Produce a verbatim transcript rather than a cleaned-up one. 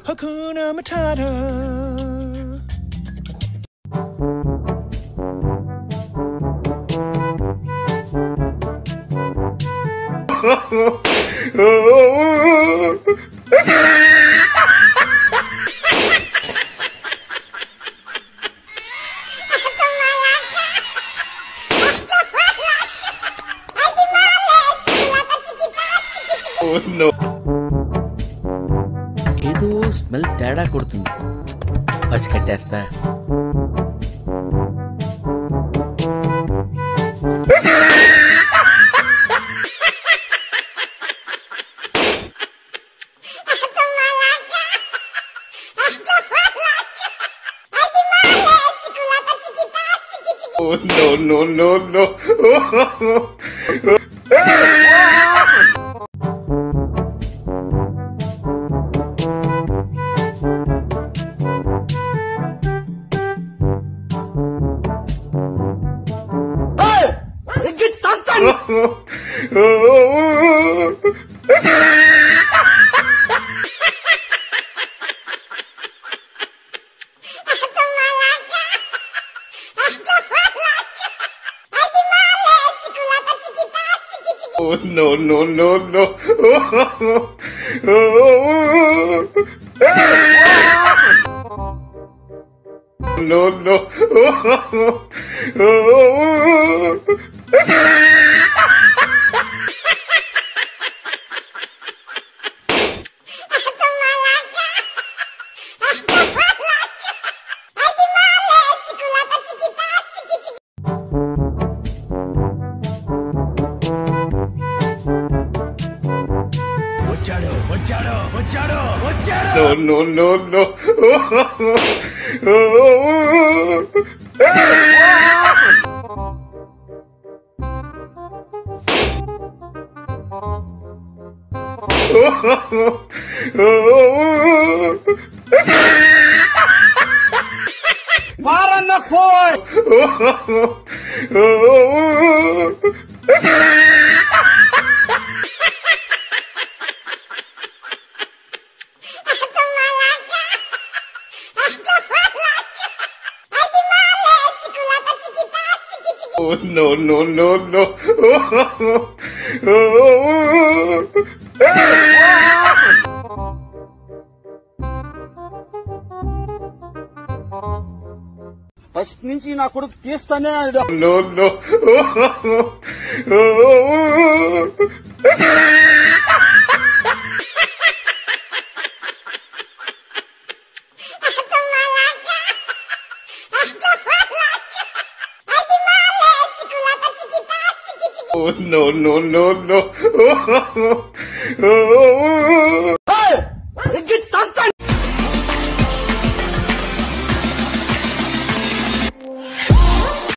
Hakuna Matata. Oh no. ఏదో smell తేడా కొడుతుంది, పచ్చి కట్టేస్తా. Oh no no no no. Oh no no no no. No no. వచ్చాడు వచ్చాడు వచ్చాడు వచ్చాడు. No no no no. వారన్న కోయ్. Oh no no no no. First నుంచి నా కొడుకు తీస్తానే. No no. Oh no no no no. ఎగ్గి తంత